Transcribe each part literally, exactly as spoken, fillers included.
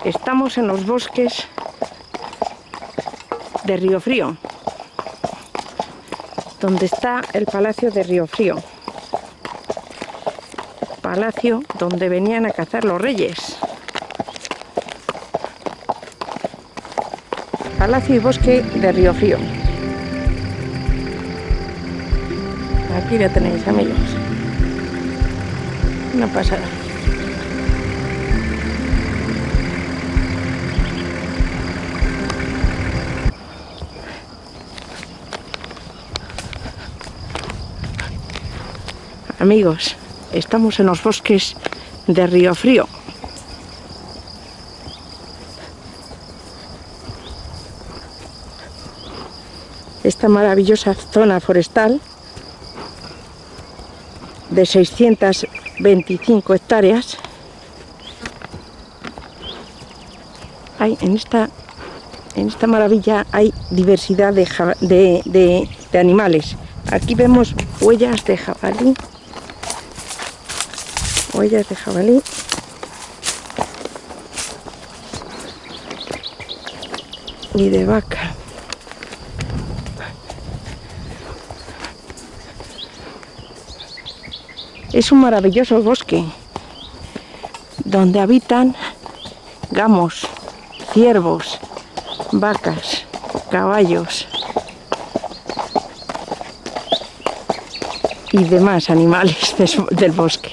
Estamos en los bosques de Riofrío, donde está el Palacio de Riofrío. Palacio donde venían a cazar los reyes. Palacio y bosque de Riofrío. Aquí ya tenéis, amigos. Una pasada. Amigos, estamos en los bosques de Riofrío. Esta maravillosa zona forestal de seiscientas veinticinco hectáreas. Hay en esta en esta maravilla hay diversidad de, de, de, de animales. Aquí vemos huellas de jabalí. Huellas de jabalí. Y de vaca. Es un maravilloso bosque donde habitan gamos, ciervos, vacas, caballos y demás animales del bosque.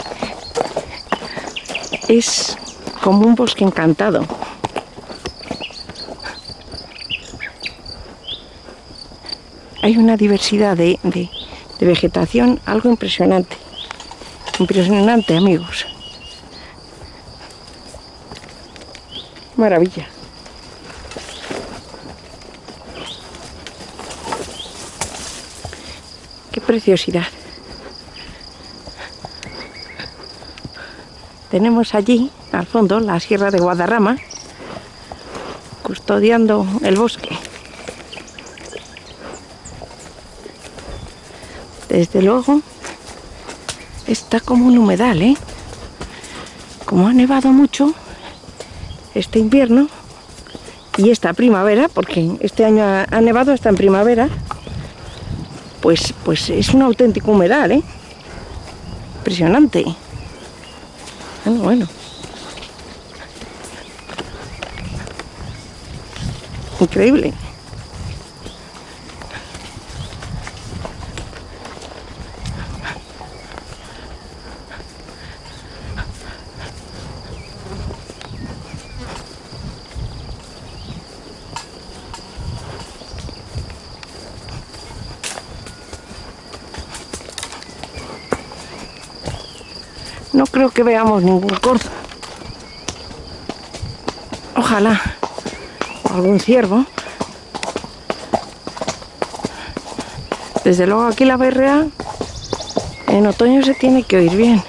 Es como un bosque encantado. Hay una diversidad de, de, de vegetación, algo impresionante. Impresionante, amigos. Maravilla. Qué preciosidad. Tenemos allí, al fondo, la Sierra de Guadarrama, custodiando el bosque. Desde luego, está como un humedal, ¿eh? Como ha nevado mucho este invierno y esta primavera, porque este año ha, ha nevado hasta en primavera, pues, pues es un auténtico humedal, ¿eh? Impresionante. Bueno, bueno. Increíble. No creo que veamos ningún corzo. Ojalá. O algún ciervo. Desde luego aquí la berrea en otoño se tiene que oír bien.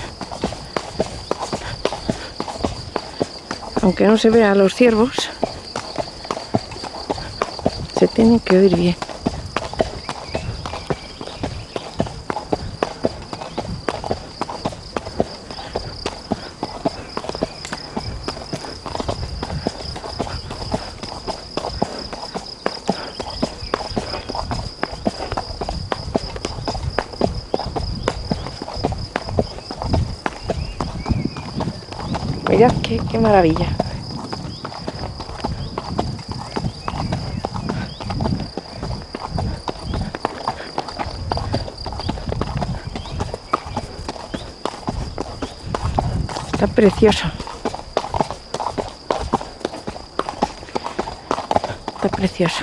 Aunque no se vea a los ciervos, se tienen que oír bien. Mirad qué, qué maravilla. Está precioso. Está precioso.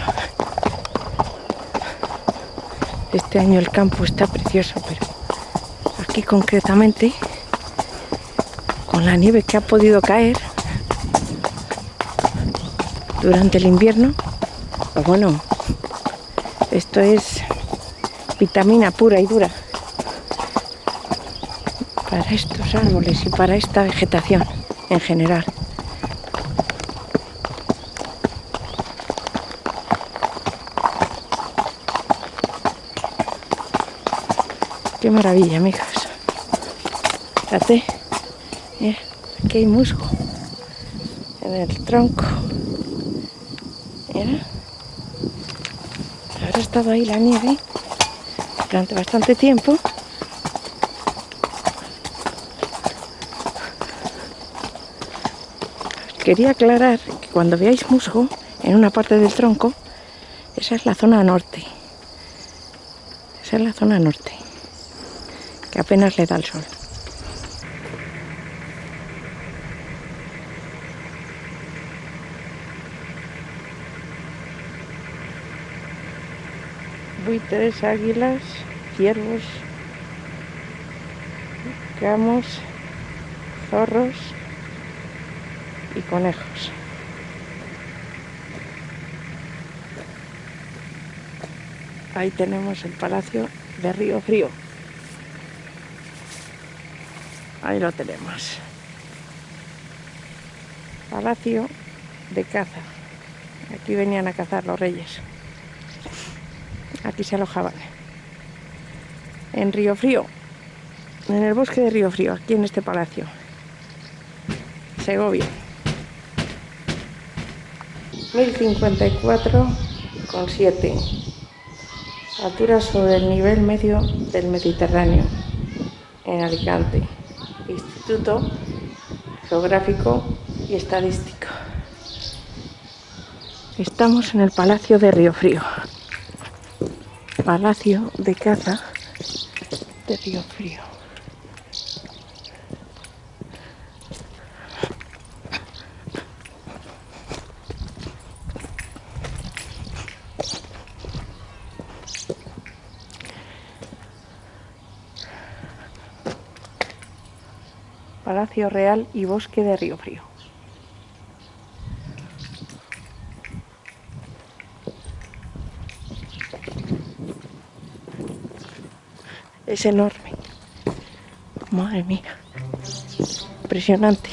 Este año el campo está precioso, pero aquí concretamente, con la nieve que ha podido caer durante el invierno, pues bueno, esto es vitamina pura y dura para estos árboles y para esta vegetación en general. Qué maravilla, amigos. Fíjate, mira, aquí hay musgo. en el tronco. Mira, habrá estado ahí la nieve durante bastante tiempo. Quería aclarar que cuando veáis musgo en una parte del tronco, esa es la zona norte. Esa es la zona norte, que apenas le da el sol. Buitres, águilas, ciervos, gamos, zorros y conejos. Ahí tenemos el palacio de Río Frío. Ahí lo tenemos. Palacio de caza. Aquí venían a cazar los reyes. Aquí se alojaban. En Río Frío. En el bosque de Río Frío, aquí en este palacio. Segovia. mil cincuenta y cuatro coma siete. Altura sobre el nivel medio del Mediterráneo. En Alicante. Instituto Geográfico y Estadístico. Estamos en el Palacio de Río Frío. Palacio de caza de Río Frío. Palacio Real y Bosque de Río Frío. Es enorme. Madre mía. Impresionante.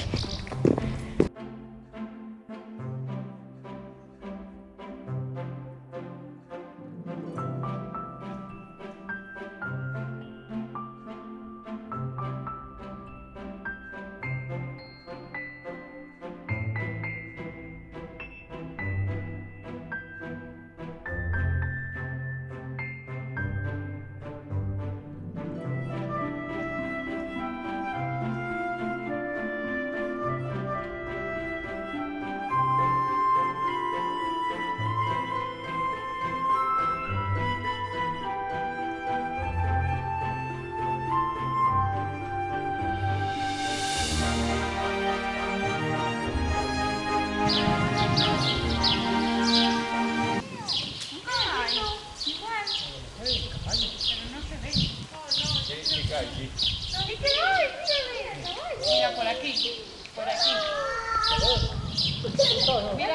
Mira, por aquí, por aquí. Mira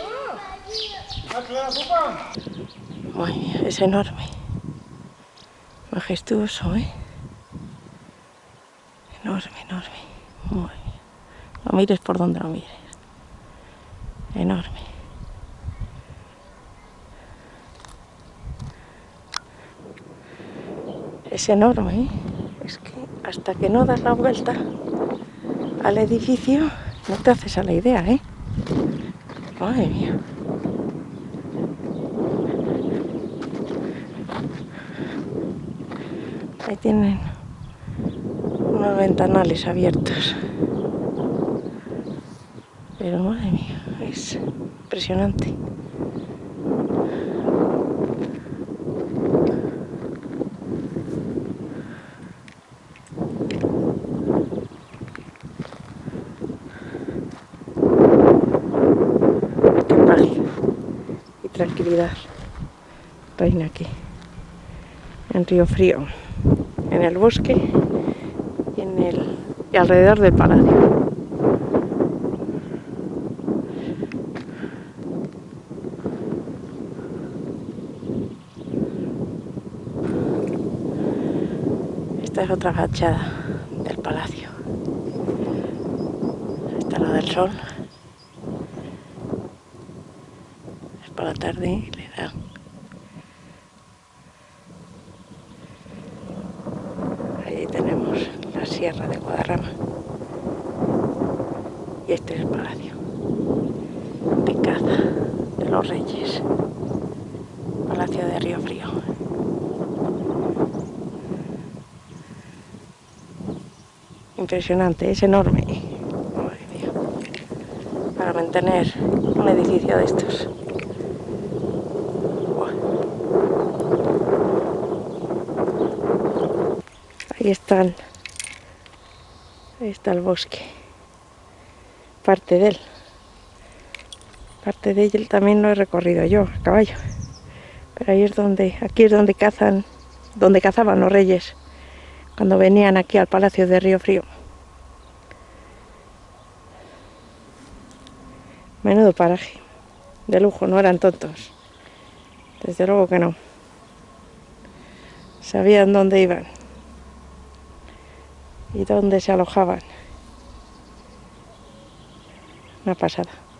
Madre mía, es enorme. Majestuoso, ¿eh? Enorme, enorme. Madre mía. Lo mires por donde lo mires. Enorme. Es enorme, ¿eh? Es que hasta que no das la vuelta al edificio no te haces a la idea, ¿eh? Madre mía. Ahí tienen unos ventanales abiertos. Pero madre mía, es impresionante. Qué paz y tranquilidad reina aquí, en Río Frío, en el bosque y, en el, y alrededor del palacio. Esta es otra fachada del palacio. Está la del sol. Es por la tarde y le da. Ahí tenemos la Sierra de Guadarrama. Y este es el palacio. de caza de los Reyes. Palacio de Río Frío. Impresionante, es enorme. Madre mía. Para mantener un edificio de estos. Ahí están. Ahí está el bosque. Parte de él. Parte de él también lo he recorrido yo a caballo. Pero ahí es donde, aquí es donde cazan, donde cazaban los reyes cuando venían aquí al Palacio de Río Frío. Menudo paraje, de lujo, no eran tontos. Desde luego que no. Sabían dónde iban y dónde se alojaban. Una pasada.